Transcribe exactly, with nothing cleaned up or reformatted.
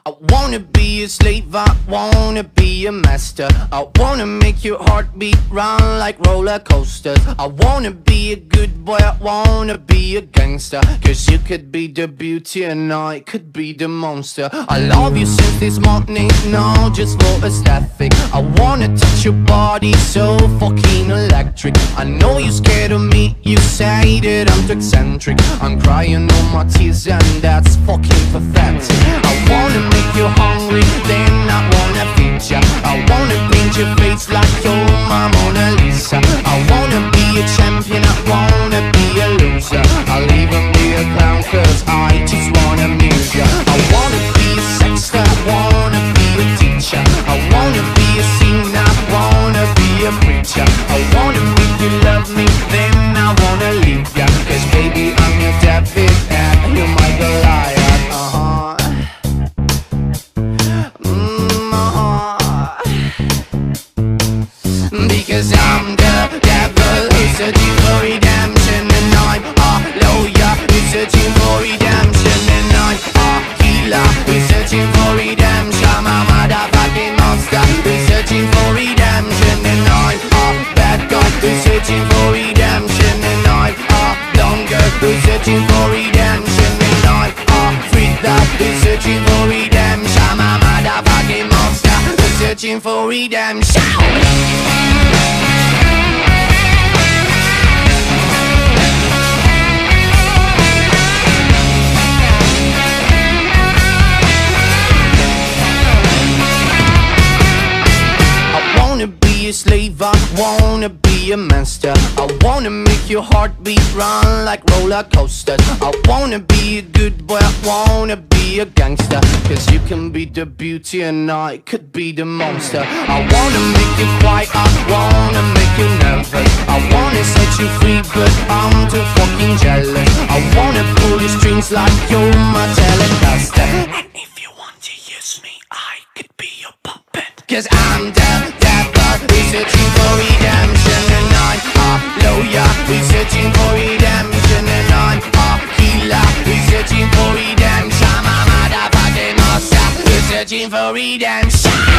I wanna be a slave, I wanna be a master. I wanna make your heartbeat run like roller coasters. I wanna be a good boy, I wanna be a gangster. Cause you could be the beauty and I could be the monster. I love you since this morning, no, just for aesthetic. I wanna touch your body so fucking electric. I know you're scared of me, you say that I'm too eccentric. I'm crying all my tears and that's fucking pathetic. I wanna make you hungry, then I wanna feed ya. I wanna paint your face like you're my Mona Lisa. I wanna be a champion, I wanna be a loser. I'll even be a clown cause I just wanna amuse ya. I wanna be a sexter, I wanna be a teacher. I wanna be a singer, I wanna be a preacher. I wanna make you love me, then I wanna leave ya. Cause baby I'm your David and you're my Goliath. Uh-huh. Because I'm the devil who's searching for redemption, and I'm a lawyer who's searching for redemption, and I'm a healer who's searching for redemption. I'm a motherfucking monster who's searching for redemption, and I'm a bad guy who's searching for redemption, and I'm a blonde girl who's searching for redemption, and I'm a freak that who's searching for redemption. I'm a motherfucking monster who's searching for redemption. A slave, I wanna be a master. I wanna make your heartbeat run like roller coasters. I wanna be a good boy, I wanna be a gangster. Cause you can be the beauty and I could be the monster. I wanna make you quiet, I wanna make you nervous. I wanna set you free but I'm too fucking jealous. I wanna pull your strings like you're my Telecaster. And if you want to use me, I could be your puppet. Cause I'm the devil who's searching for redemption, and I'm a lawyer who's searching for redemption, and I'm a healer who's searching for redemption. I'm a motherfucking monster who's searching for redemption.